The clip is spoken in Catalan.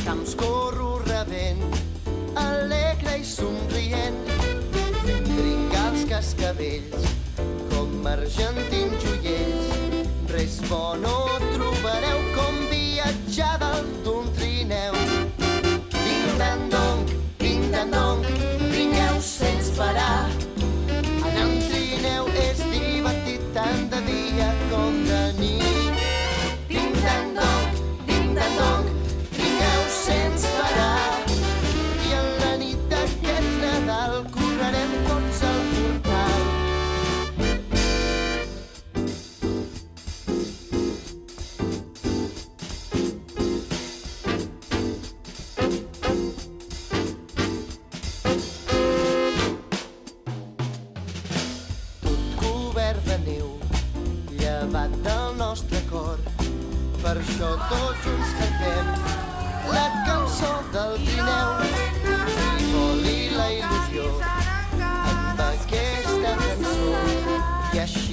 camps corro rebent, alegre i somrient, fent dringar els cascavells com argentins joiells. Res bo no trobareu com viatjar dalt d'un trineu. Ding-dan-dong, vingueu sense parar. Anar en trineu és divertit tant de dia com de nit. Ding-dan-dong, vingueu sense parar. I en la nit d'aquest Nadal correrem tots al portal. De neu, llevat del nostre cor. Per això tots junts cantem la cançó del trineu. I voli la il·lusió amb aquesta cançó. I això